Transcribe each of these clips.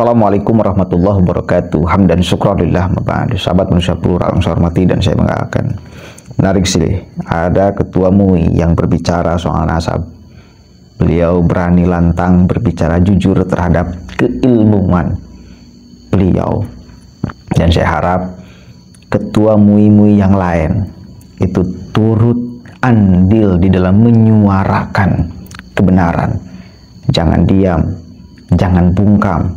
Assalamualaikum warahmatullahi wabarakatuh. Hamdan syukranillah maba'adu. Sahabat manusia plural yang saya hormati dan saya banggakan. Menarik sih, ada ketua MUI yang berbicara soal nasab. Beliau berani lantang berbicara jujur terhadap keilmuan beliau. Dan saya harap ketua MUI-MUI yang lain itu turut andil di dalam menyuarakan kebenaran. Jangan diam, jangan bungkam,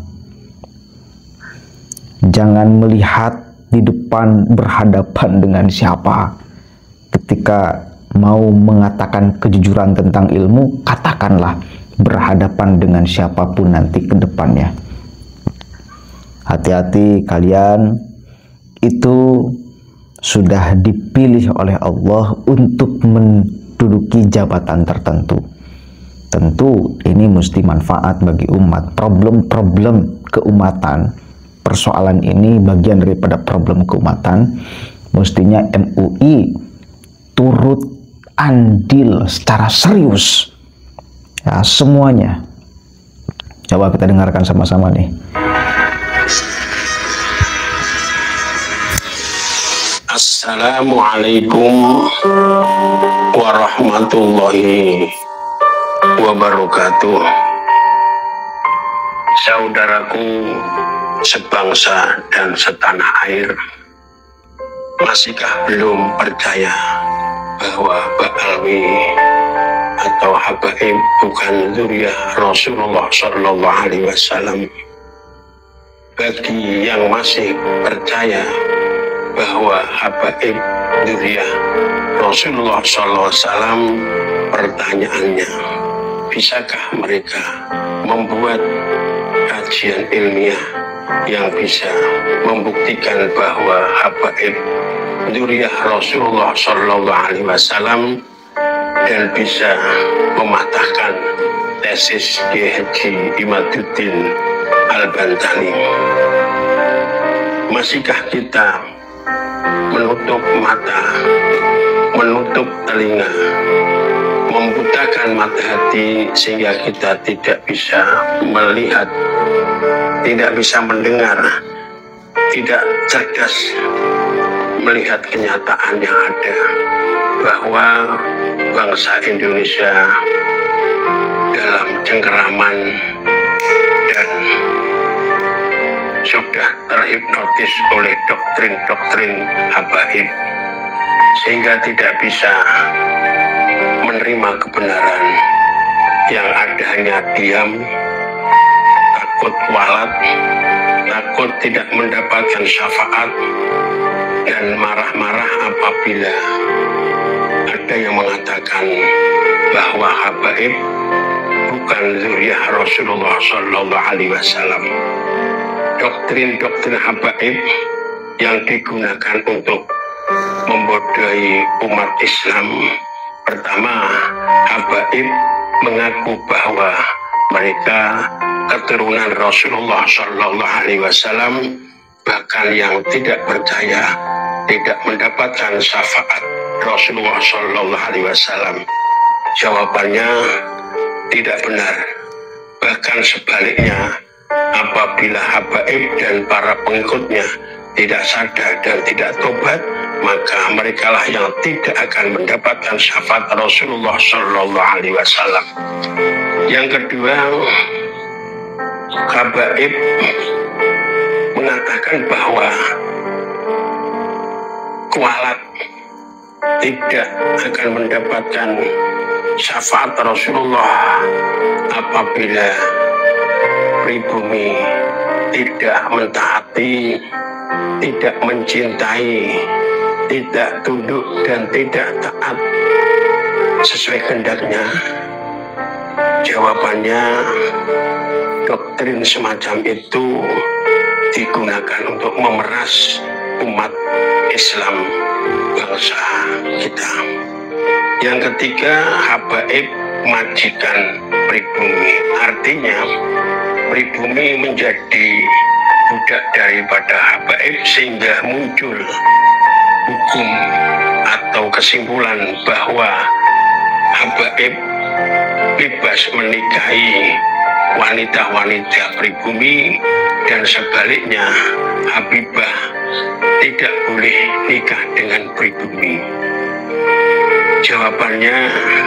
jangan melihat di depan berhadapan dengan siapa. Ketika mau mengatakan kejujuran tentang ilmu, katakanlah berhadapan dengan siapapun nanti ke depannya. Hati-hati, kalian itu sudah dipilih oleh Allah untuk menduduki jabatan tertentu. Tentu ini mesti manfaat bagi umat. Problem-problem keumatan, persoalan ini bagian daripada problem keumatan. Mestinya MUI turut andil secara serius ya, semuanya. Coba kita dengarkan sama-sama nih. Assalamualaikum warahmatullahi wabarakatuh. Saudaraku sebangsa dan setanah air, masihkah belum percaya bahwa Ba'alwi atau Habaib bukan zuriyah Rasulullah Sallallahu Alaihi Wasallam? Bagi yang masih percaya bahwa Habaib zuriyah Rasulullah Sallallahu Alaihi Wasallam, pertanyaannya, bisakah mereka membuat kajian ilmiah yang bisa membuktikan bahwa Habaib zuriyah Rasulullah Sallallahu Alaihi Wasallam dan bisa mematahkan tesis Kiai Haji Imaduddin Al-Bantani? Masihkah kita menutup mata, menutup telinga, membutakan mata hati sehingga kita tidak bisa melihat, tidak bisa mendengar, tidak cerdas melihat kenyataan yang ada bahwa bangsa Indonesia dalam cengkeraman dan sudah terhipnotis oleh doktrin-doktrin Habaib sehingga tidak bisa menerima kebenaran, yang ada hanya diam, takut walat, takut tidak mendapatkan syafaat, dan marah-marah apabila ada yang mengatakan bahwa Habaib bukan zuriyah Rasulullah Sallallahu Alaihi Wasallam. Doktrin-doktrin Habaib yang digunakan untuk membodohi umat Islam. Pertama, Habaib mengaku bahwa mereka keturunan Rasulullah Sallallahu Alaihi Wasallam, bahkan yang tidak percaya tidak mendapatkan syafaat Rasulullah Sallallahu Alaihi Wasallam. Jawabannya tidak benar. Bahkan sebaliknya, apabila Habaib dan para pengikutnya tidak sadar dan tidak tobat, maka merekalah yang tidak akan mendapatkan syafaat Rasulullah Sallallahu Alaihi Wasallam. Yang kedua, Habaib mengatakan bahwa kualat tidak akan mendapatkan syafaat Rasulullah apabila pribumi tidak mentaati, tidak mencintai, tidak tunduk dan tidak taat sesuai kehendaknya. Jawabannya, doktrin semacam itu digunakan untuk memeras umat Islam bangsa kita. Yang ketiga, Habaib majikan pribumi, artinya pribumi menjadi budak daripada Habaib sehingga muncul hukum atau kesimpulan bahwa Habaib bebas menikahi wanita-wanita pribumi sebaliknya Habibah tidak boleh nikah dengan pribumi? Jawabannya,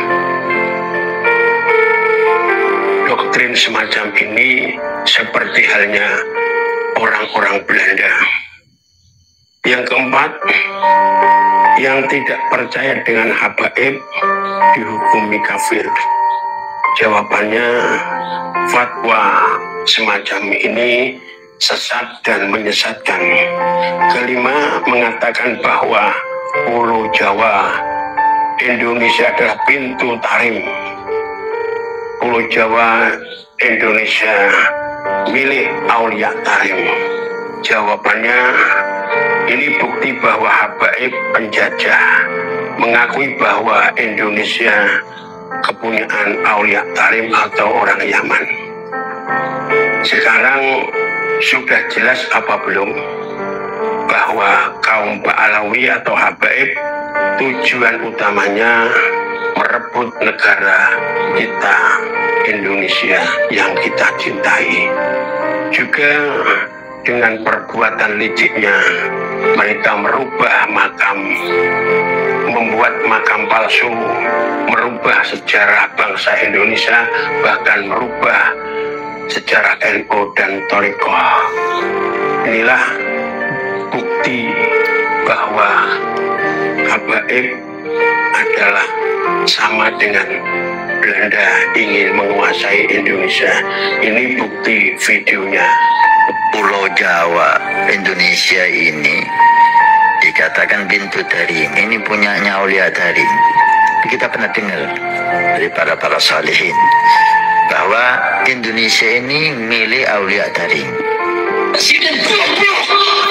doktrin semacam ini seperti halnya orang-orang Belanda. Yang keempat, yang tidak percaya dengan habaib dihukumi kafir. Jawabannya, fatwa semacam ini sesat dan menyesatkan. Kelima, mengatakan bahwa Pulau Jawa Indonesia adalah pintu tarim. Pulau Jawa Indonesia milik Aulia Tarim. Jawabannya, ini bukti bahwa habaib penjajah mengakui bahwa Indonesia kepunyaan Aulia Tarim atau orang Yaman. Sekarang sudah jelas apa belum bahwa kaum Ba'alawi atau habaib tujuan utamanya merebut negara kita Indonesia yang kita cintai. Juga dengan perbuatan liciknya mereka merubah makam, membuat makam palsu, merubah sejarah bangsa Indonesia, bahkan merubah sejarah NU dan Thariqah. Inilah bukti bahwa habaib adalah sama dengan Belanda ingin menguasai Indonesia. Ini bukti videonya. Pulau Jawa Indonesia ini dikatakan pintu tarim, ini punyanya Aulia Tarim. Kita pernah dengar dari para salihin bahwa Indonesia ini milik Aulia Tarim. Presiden blok-blok,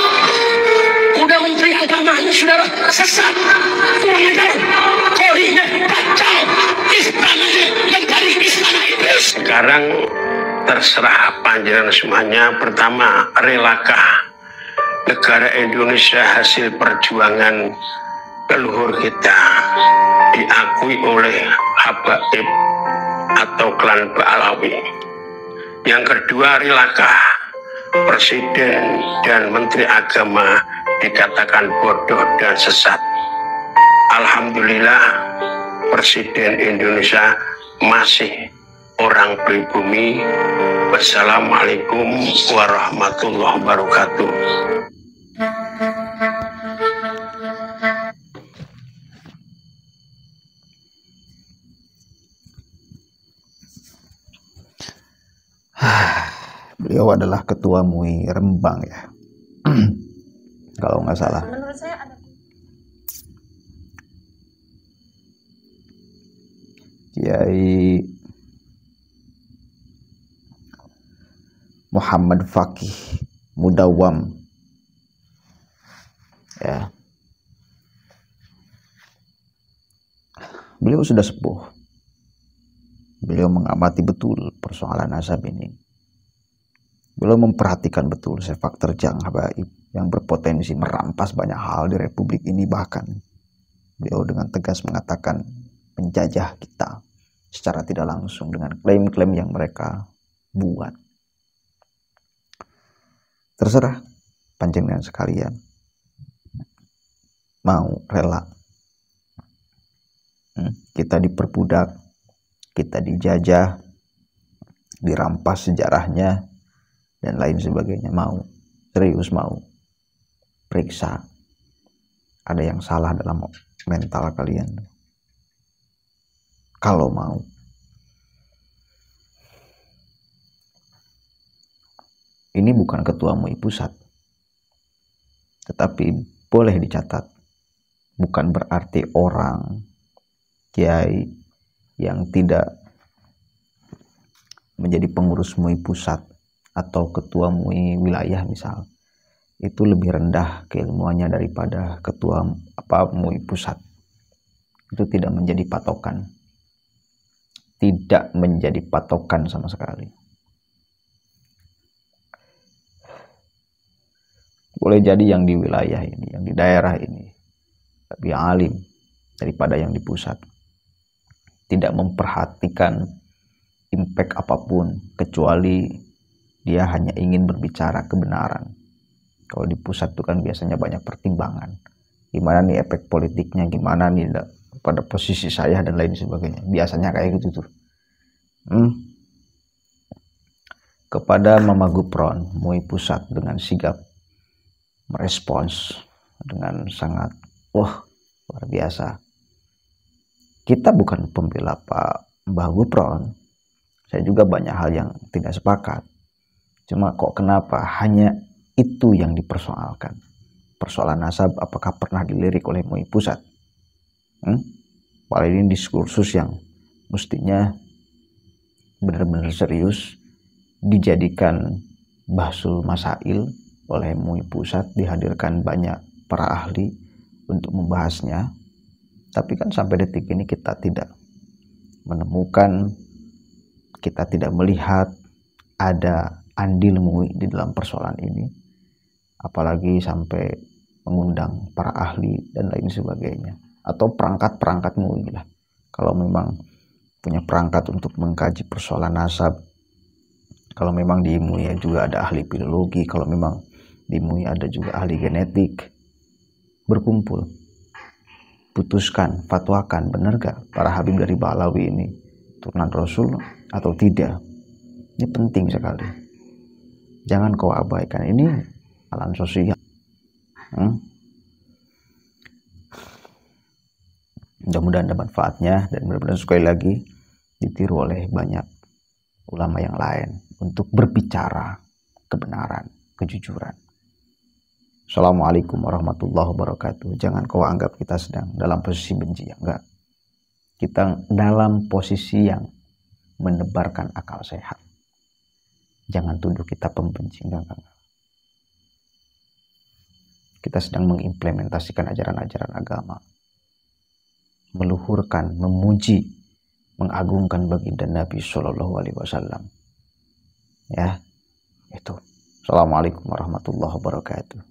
udah menteri agamanya saudara sesat, kurang ajar, korinya kacau, istananya yang dari istana iblis. Sekarang terserah panjenengan semuanya. Pertama, relakah negara Indonesia hasil perjuangan leluhur kita diakui oleh habaib atau klan Ba'alawi? Yang kedua, relakah presiden dan menteri agama dikatakan bodoh dan sesat? Alhamdulillah, presiden Indonesia masih orang pribumi. Wassalamualaikum warahmatullahi wabarakatuh. Beliau adalah ketua MUI Rembang ya, kalau nggak salah. Menurut saya ada. Kiai Muhammad Fakih Mudawam ya, beliau sudah sepuh. Beliau mengamati betul persoalan nasab ini. Beliau memperhatikan betul sepak terjang habaib yang berpotensi merampas banyak hal di republik ini. Bahkan beliau dengan tegas mengatakan menjajah kita secara tidak langsung dengan klaim-klaim yang mereka buat. Terserah panjenengan sekalian mau rela kita diperbudak, kita dijajah, dirampas sejarahnya dan lain sebagainya. Mau serius, mau periksa ada yang salah dalam mental kalian. Kalau mau, ini bukan ketua MUI pusat, tetapi boleh dicatat, bukan berarti orang kiai yang tidak menjadi pengurus MUI pusat atau ketua MUI wilayah misal itu lebih rendah keilmuannya daripada ketua MUI pusat. Itu tidak menjadi patokan, tidak menjadi patokan sama sekali. Boleh jadi yang di wilayah ini, yang di daerah ini lebih alim daripada yang di pusat, tidak memperhatikan impact apapun kecuali Dia hanya ingin berbicara kebenaran. Kalau di pusat itu kan biasanya banyak pertimbangan. Gimana nih efek politiknya, gimana nih pada posisi saya dan lain sebagainya. Biasanya kayak gitu tuh. Kepada Mama Gupron, MUI Pusat dengan sigap merespons dengan sangat luar biasa. Kita bukan pembela Pak Mbah Gupron. Saya juga banyak hal yang tidak sepakat. Cuma kok kenapa hanya itu yang dipersoalkan? Persoalan nasab apakah pernah dilirik oleh MUI Pusat? Paling ini diskursus yang mestinya benar-benar serius dijadikan bahsul masail oleh MUI Pusat, dihadirkan banyak para ahli untuk membahasnya. Tapi kan sampai detik ini kita tidak menemukan, kita tidak melihat ada andil MUI di dalam persoalan ini, apalagi sampai mengundang para ahli dan lain sebagainya, atau perangkat-perangkat MUI lah. Kalau memang punya perangkat untuk mengkaji persoalan nasab, kalau memang di MUI juga ada ahli filologi, kalau memang di MUI ada juga ahli genetik, berkumpul, putuskan, fatwakan, benar gak para Habib dari Ba'alawi ini turunan Rasul atau tidak. Ini penting sekali, jangan kau abaikan, ini alam sosial. Mudah-mudahan ada manfaatnya, dan mudah-mudahan sekali lagi ditiru oleh banyak ulama yang lain untuk berbicara kebenaran, kejujuran. Assalamualaikum warahmatullahi wabarakatuh. Jangan kau anggap kita sedang dalam posisi benci, ya enggak. Kita dalam posisi yang menebarkan akal sehat. Jangan tuduh kita pembenci, enggak. Kita sedang mengimplementasikan ajaran-ajaran agama, meluhurkan, memuji, mengagungkan baginda Nabi Shallallahu Alaihi Wasallam. Ya, itu. Assalamualaikum warahmatullahi wabarakatuh.